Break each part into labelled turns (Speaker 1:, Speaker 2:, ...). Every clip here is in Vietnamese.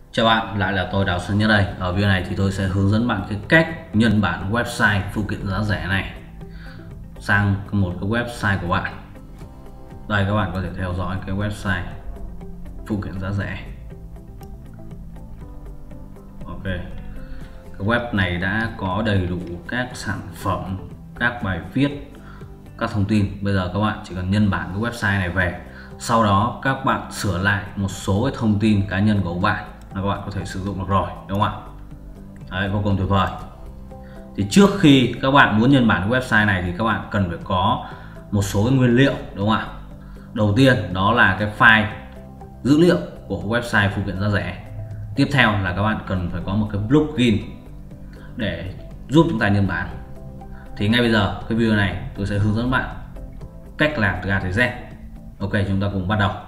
Speaker 1: Chào bạn, lại là tôi Đào Sơn Nhất đây. Ở video này thì tôi sẽ hướng dẫn bạn cái cách nhân bản website phụ kiện giá rẻ này sang một cái website của bạn. Đây, các bạn có thể theo dõi cái website phụ kiện giá rẻ. Ok, cái web này đã có đầy đủ các sản phẩm, các bài viết, các thông tin. Bây giờ các bạn chỉ cần nhân bản cái website này về, sau đó các bạn sửa lại một số cái thông tin cá nhân của bạn là các bạn có thể sử dụng được rồi, đúng không ạ? Đấy, vô cùng tuyệt vời. Thì trước khi các bạn muốn nhân bản website này thì các bạn cần phải có một số cái nguyên liệu, đúng không ạ? Đầu tiên đó là cái file dữ liệu của website phụ kiện giá rẻ. Tiếp theo là các bạn cần phải có một cái plugin để giúp chúng ta nhân bản. Thì ngay bây giờ cái video này tôi sẽ hướng dẫn bạn cách làm từ A tới Z. Ok, chúng ta cùng bắt đầu.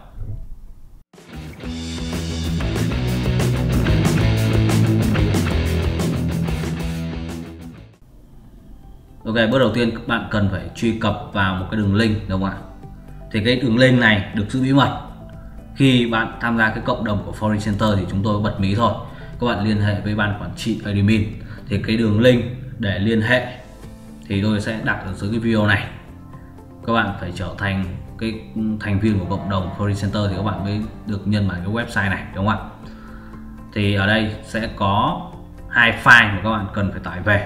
Speaker 1: Ok, bước đầu tiên các bạn cần phải truy cập vào một cái đường link, đúng không ạ? Thì cái đường link này được giữ bí mật. Khi bạn tham gia cái cộng đồng của Foreign Center thì chúng tôi bật mí thôi. Các bạn liên hệ với ban quản trị admin. Thì cái đường link để liên hệ thì tôi sẽ đặt ở dưới cái video này. Các bạn phải trở thành cái thành viên của cộng đồng Foreign Center thì các bạn mới được nhân bản cái website này, đúng không ạ? Thì ở đây sẽ có hai file mà các bạn cần phải tải về.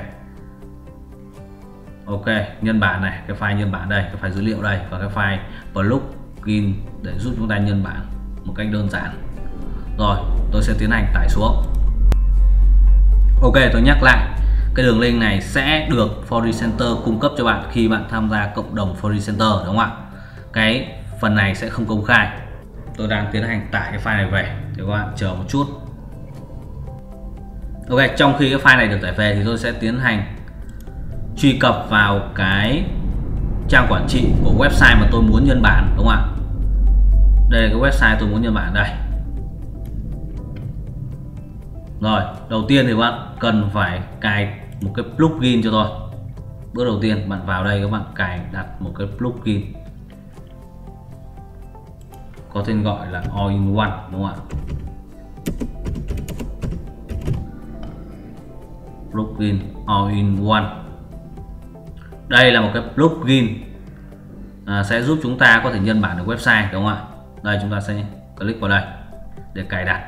Speaker 1: Ok, nhân bản này, cái file nhân bản đây, cái file dữ liệu đây, và cái file plugin để giúp chúng ta nhân bản một cách đơn giản. Rồi, tôi sẽ tiến hành tải xuống. Ok, tôi nhắc lại, cái đường link này sẽ được Foreign Center cung cấp cho bạn khi bạn tham gia cộng đồng Foreign Center, đúng không ạ? Cái phần này sẽ không công khai. Tôi đang tiến hành tải cái file này về, thì các bạn chờ một chút. Ok, trong khi cái file này được tải về thì tôi sẽ tiến hành truy cập vào cái trang quản trị của website mà tôi muốn nhân bản, đúng không ạ? Đây là cái website tôi muốn nhân bản đây. Rồi, đầu tiên thì bạn cần phải cài một cái plugin cho tôi. Bước đầu tiên bạn vào đây, các bạn cài đặt một cái plugin có tên gọi là All in One, đúng không ạ? Plugin All in One. Đây là một cái plugin sẽ giúp chúng ta có thể nhân bản được website, đúng không ạ? Đây, chúng ta sẽ click vào đây để cài đặt.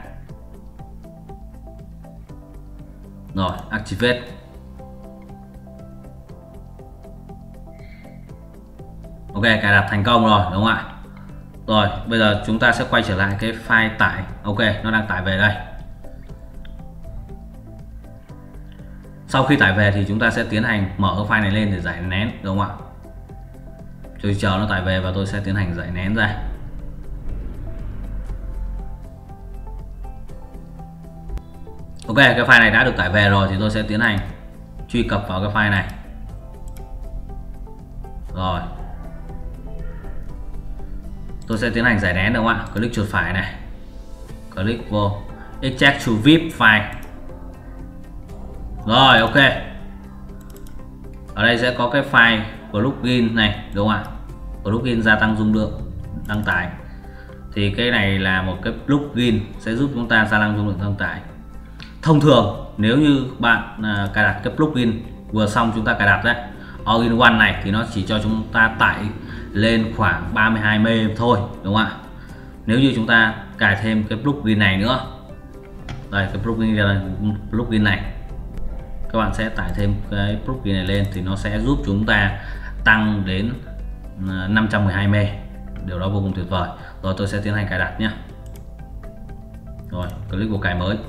Speaker 1: Rồi, activate. Ok, cài đặt thành công rồi, đúng không ạ? Rồi, bây giờ chúng ta sẽ quay trở lại cái file tải. Ok, nó đang tải về đây. Sau khi tải về thì chúng ta sẽ tiến hành mở cái file này lên để giải nén, đúng không ạ? Tôi chờ nó tải về và tôi sẽ tiến hành giải nén ra. Ok, cái file này đã được tải về rồi thì tôi sẽ tiến hành truy cập vào cái file này. Rồi, tôi sẽ tiến hành giải nén, đúng không ạ? Click chuột phải này, click vô Extract to VIP file. Rồi, ok. Ở đây sẽ có cái file plugin này, đúng không ạ? Plugin gia tăng dung lượng đăng tải. Thì cái này là một cái plugin sẽ giúp chúng ta gia tăng dung lượng đăng tải. Thông thường nếu như bạn cài đặt cái plugin vừa xong chúng ta cài đặt đấy, All in One này thì nó chỉ cho chúng ta tải lên khoảng 32 MB thôi, đúng không ạ? Nếu như chúng ta cài thêm cái plugin này nữa, đây cái plugin này, các bạn sẽ tải thêm cái plugin này lên thì nó sẽ giúp chúng ta tăng đến 512 MB. Điều đó vô cùng tuyệt vời. Rồi, tôi sẽ tiến hành cài đặt nhé. Rồi, click vào cài mới.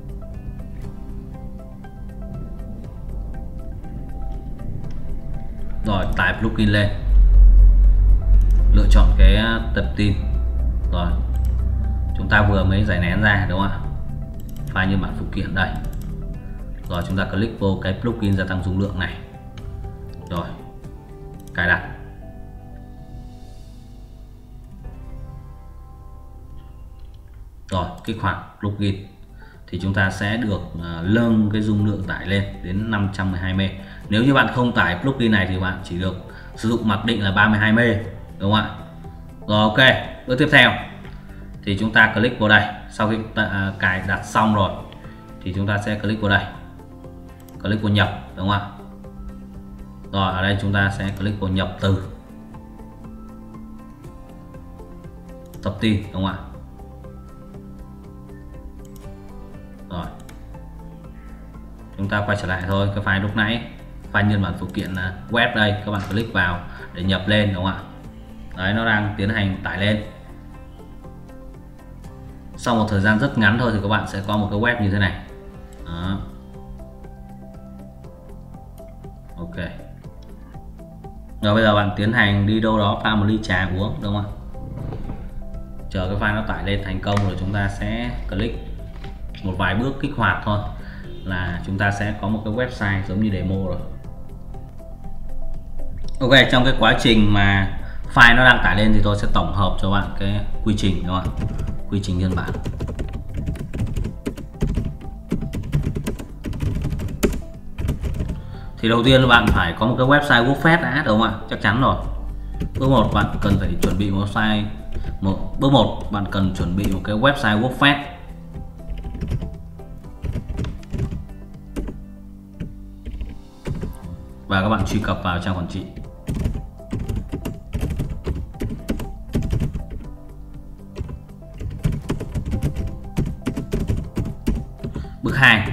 Speaker 1: Rồi, tải plugin lên, lựa chọn cái tập tin. Rồi, chúng ta vừa mới giải nén ra, đúng không ạ? File nhân bản phụ kiện đây. Rồi, chúng ta click vô cái plugin gia tăng dung lượng này. Rồi, cài đặt. Rồi, kích hoạt plugin thì chúng ta sẽ được nâng cái dung lượng tải lên đến 512 MB. Nếu như bạn không tải plugin này thì bạn chỉ được sử dụng mặc định là 32 MB, đúng không ạ? Rồi, ok. Bước tiếp theo thì chúng ta click vào đây, sau khi cài đặt xong rồi thì chúng ta sẽ click vào đây, click vào nhập, đúng không ạ? Rồi ở đây chúng ta sẽ click vào nhập từ tập tin, đúng không ạ? Rồi chúng ta quay trở lại thôi, cái file lúc nãy, file nhân bản phụ kiện là web đây, các bạn click vào để nhập lên, đúng không ạ? Đấy, nó đang tiến hành tải lên. Sau một thời gian rất ngắn thôi thì các bạn sẽ có một cái web như thế này. Đó. Ok. Rồi bây giờ bạn tiến hành đi đâu đó pha một ly trà uống, đúng không ạ? Chờ cái file nó tải lên thành công rồi chúng ta sẽ click một vài bước kích hoạt thôi là chúng ta sẽ có một cái website giống như demo rồi. Ok, trong cái quá trình mà file nó đang tải lên thì tôi sẽ tổng hợp cho bạn cái quy trình, đúng không ạ? Quy trình nhân bản. Thì đầu tiên bạn phải có một cái website WordPress đã, đúng không ạ? Chắc chắn rồi. Bước 1 bạn cần phải chuẩn bị một website. Bước 1 bạn cần chuẩn bị một cái website WordPress. Và các bạn truy cập vào trang quản trị. Bước 2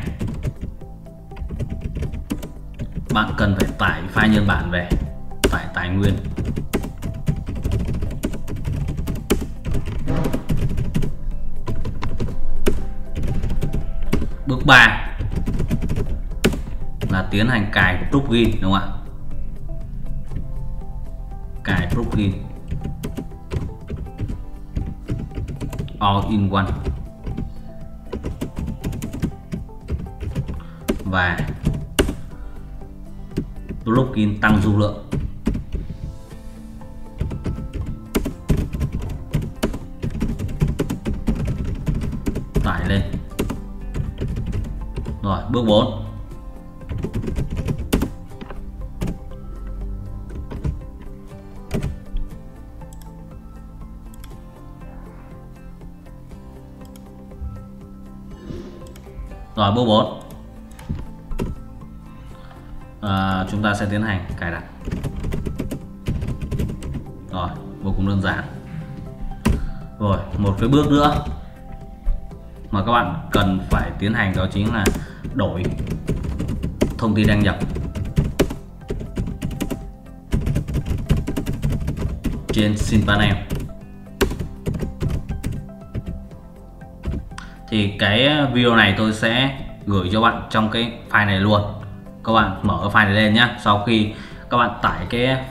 Speaker 1: bạn cần phải tải file nhân bản về, tải tài nguyên. Bước 3 là tiến hành cài plugin, đúng không ạ? Cài plugin all in one và plugin tăng dung lượng. Tải lên. Rồi bước 4 Rồi bước 4 chúng ta sẽ tiến hành cài đặt. Rồi vô cùng đơn giản. Rồi một cái bước nữa mà các bạn cần phải tiến hành đó chính là đổi thông tin đăng nhập trên cPanel. Thì cái video này tôi sẽ gửi cho bạn trong cái file này luôn. Các bạn mở cái file này lên nhé. Sau khi các bạn tải cái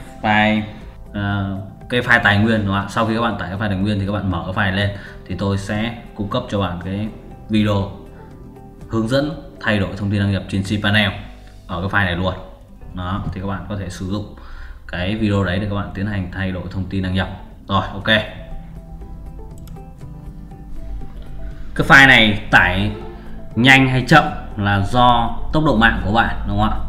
Speaker 1: file tài nguyên, đúng không ạ? Sau khi các bạn tải cái file tài nguyên thì các bạn mở cái file này lên thì tôi sẽ cung cấp cho bạn cái video hướng dẫn thay đổi thông tin đăng nhập trên cPanel ở cái file này luôn. Đó, thì các bạn có thể sử dụng cái video đấy để các bạn tiến hành thay đổi thông tin đăng nhập. Rồi, ok. Cái file này tải nhanh hay chậm là do tốc độ mạng của bạn, đúng không ạ?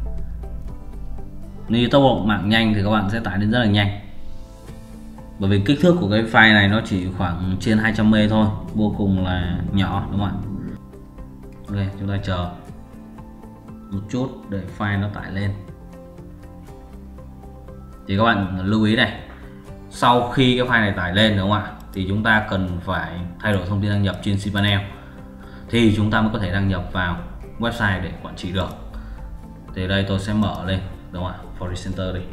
Speaker 1: Nếu tốc độ mạng nhanh thì các bạn sẽ tải đến rất là nhanh. Bởi vì kích thước của cái file này nó chỉ khoảng trên 200 MB thôi, vô cùng là nhỏ, đúng không ạ? Ok, chúng ta chờ một chút để file nó tải lên. Thì các bạn lưu ý này, sau khi cái file này tải lên, đúng không ạ, thì chúng ta cần phải thay đổi thông tin đăng nhập trên cPanel thì chúng ta mới có thể đăng nhập vào website để quản trị được. Thì đây tôi sẽ mở lên, đúng không ạ, Forex Center đi.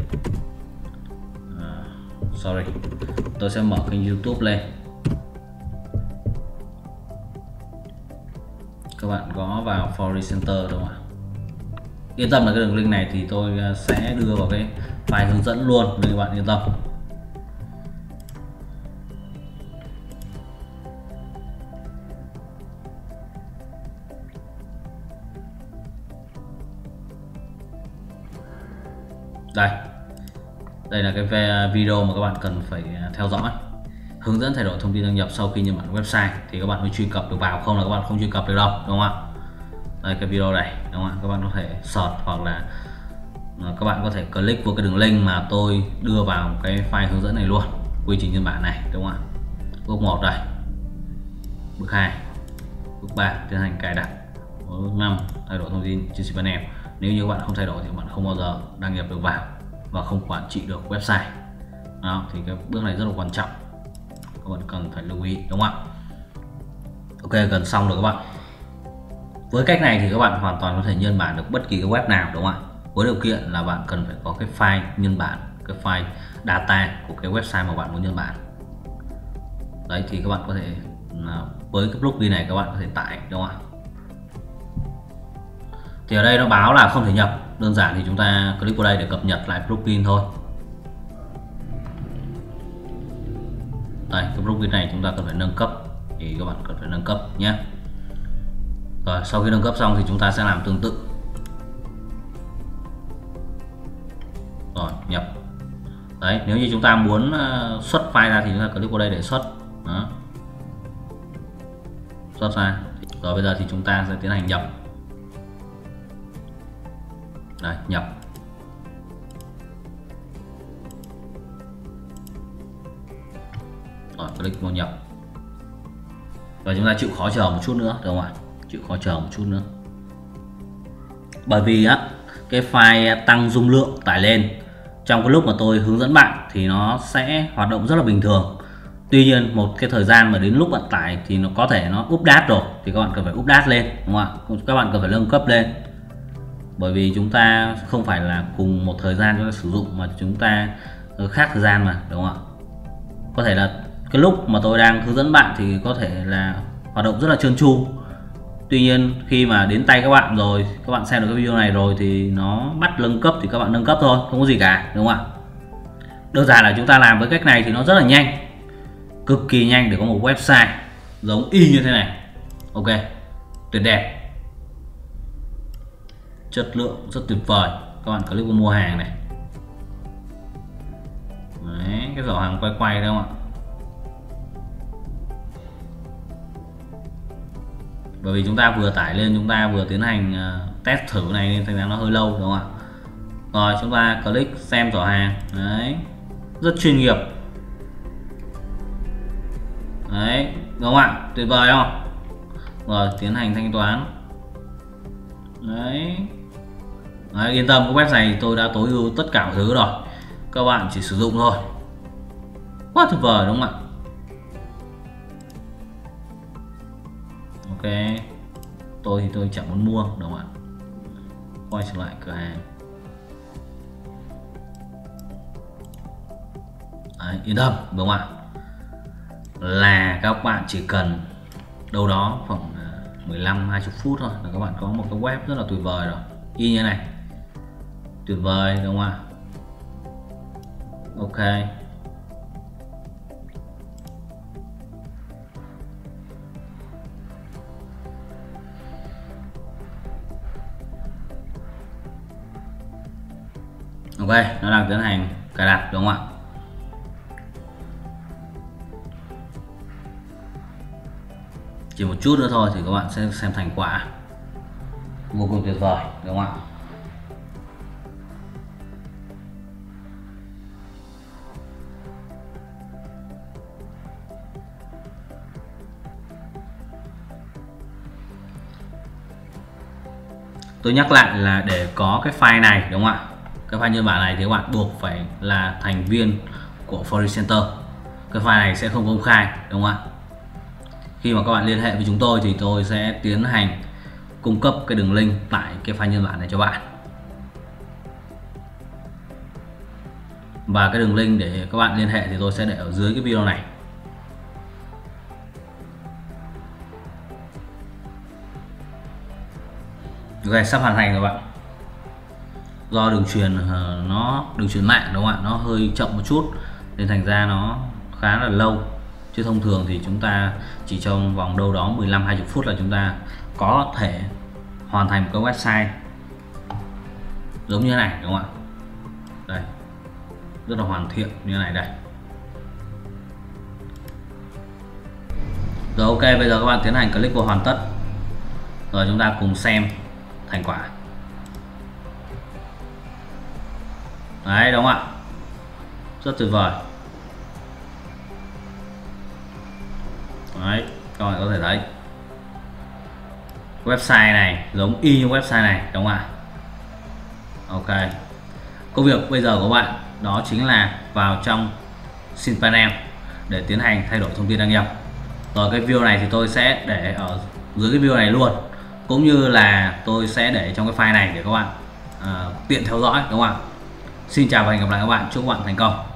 Speaker 1: Sorry, tôi sẽ mở kênh YouTube lên. Các bạn gõ vào Forex Center, đúng không ạ? Yên tâm là cái đường link này thì tôi sẽ đưa vào cái file hướng dẫn luôn nên các bạn yên tâm. Đây là cái video mà các bạn cần phải theo dõi, hướng dẫn thay đổi thông tin đăng nhập sau khi nhập bản website thì các bạn mới truy cập được vào, không là các bạn không truy cập được đâu, đúng không ạ? Đây cái video này, đúng không ạ? Các bạn có thể search hoặc là các bạn có thể click vào cái đường link mà tôi đưa vào cái file hướng dẫn này luôn, quy trình nhân bản này, đúng không ạ? Bước 1 đây. Bước 2. Bước 3 tiến hành cài đặt. Bước 5 thay đổi thông tin trên cPanel. Nếu như các bạn không thay đổi thì các bạn không bao giờ đăng nhập được vào và không quản trị được website. Đó, thì cái bước này rất là quan trọng, các bạn cần phải lưu ý, đúng không ạ? Ok, gần xong rồi các bạn. Với cách này thì các bạn hoàn toàn có thể nhân bản được bất kỳ cái web nào, đúng không ạ? Với điều kiện là bạn cần phải có cái file nhân bản, cái file data của cái website mà bạn muốn nhân bản. Đấy, thì các bạn có thể với cái plugin này các bạn có thể tải, đúng không ạ? Thì ở đây nó báo là không thể nhập, đơn giản thì chúng ta click vào đây để cập nhật lại plugin thôi. Đây, cái plugin này chúng ta cần phải nâng cấp, thì các bạn cần phải nâng cấp nhé. Rồi sau khi nâng cấp xong thì chúng ta sẽ làm tương tự. Rồi nhập. Đấy, nếu như chúng ta muốn xuất file ra thì chúng ta click vào đây để xuất. Đó. Xuất ra. Rồi bây giờ thì chúng ta sẽ tiến hành nhập. Đây, nhập. Rồi click vào nhập. Và chúng ta chịu khó chờ một chút nữa, được không ạ? Chịu khó chờ một chút nữa. Bởi vì á, cái file tăng dung lượng tải lên trong cái lúc mà tôi hướng dẫn bạn thì nó sẽ hoạt động rất là bình thường. Tuy nhiên một cái thời gian mà đến lúc bạn tải thì nó có thể nó update rồi, thì các bạn cần phải update lên, đúng không ạ? Các bạn cần phải nâng cấp lên. Bởi vì chúng ta không phải là cùng một thời gian chúng ta sử dụng, mà chúng ta khác thời gian mà, đúng không ạ? Có thể là cái lúc mà tôi đang hướng dẫn bạn thì có thể là hoạt động rất là trơn tru. Tuy nhiên khi mà đến tay các bạn rồi, các bạn xem được cái video này rồi thì nó bắt nâng cấp thì các bạn nâng cấp thôi, không có gì cả, đúng không ạ? Đơn giản là chúng ta làm với cách này thì nó rất là nhanh, cực kỳ nhanh để có một website giống y như thế này. Ok, tuyệt đẹp, chất lượng rất tuyệt vời. Các bạn click vào mua hàng này. Đấy, cái giỏ hàng quay đấy không ạ? Bởi vì chúng ta vừa tải lên, chúng ta vừa tiến hành test thử này nên thành ra nó hơi lâu, đúng không ạ? Rồi chúng ta click xem giỏ hàng. Đấy, rất chuyên nghiệp. Đấy, đúng không ạ? Tuyệt vời không? Rồi tiến hành thanh toán. Đấy. Đấy, yên tâm, cái web này tôi đã tối ưu tất cả mọi thứ rồi, các bạn chỉ sử dụng thôi. Quá tuyệt vời, đúng không ạ? Ok, tôi thì tôi chẳng muốn mua, đúng không ạ? Quay trở lại cửa hàng. Đấy, yên tâm, đúng không ạ? Là các bạn chỉ cần đâu đó khoảng 15-20 phút thôi là các bạn có một cái web rất là tuyệt vời rồi, y như thế này. Tuyệt vời, đúng không ạ? Ok. Ok, nó đang tiến hành cài đặt, đúng không ạ? Chỉ một chút nữa thôi thì các bạn sẽ xem thành quả vô cùng tuyệt vời, đúng không ạ? Tôi nhắc lại là để có cái file này, đúng không ạ? Cái file nhân bản này thì các bạn buộc phải là thành viên của Forex Center. Cái file này sẽ không công khai, đúng không ạ? Khi mà các bạn liên hệ với chúng tôi thì tôi sẽ tiến hành cung cấp cái đường link tại cái file nhân bản này cho bạn. Và cái đường link để các bạn liên hệ thì tôi sẽ để ở dưới cái video này. Ok, sắp hoàn thành rồi bạn. Do đường truyền đường truyền mạng, đúng không ạ? Nó hơi chậm một chút nên thành ra nó khá là lâu. Chứ thông thường thì chúng ta chỉ trong vòng đâu đó 15-20 phút là chúng ta có thể hoàn thành một cái website giống như thế này, đúng không ạ? Đây, rất là hoàn thiện như thế này đây. Rồi ok, bây giờ các bạn tiến hành click vào hoàn tất. Rồi chúng ta cùng xem thành quả. Đấy, đúng không ạ? Rất tuyệt vời. Đấy, các các bạn có thể thấy website này giống y như website này, đúng không ạ? Ok, công việc bây giờ của bạn đó chính là vào trong cPanel để tiến hành thay đổi thông tin đăng nhập. Rồi cái video này thì tôi sẽ để ở dưới cái video này luôn, cũng như là tôi sẽ để trong cái file này để các bạn tiện theo dõi, đúng không ạ? Xin chào và hẹn gặp lại các bạn, chúc các bạn thành công.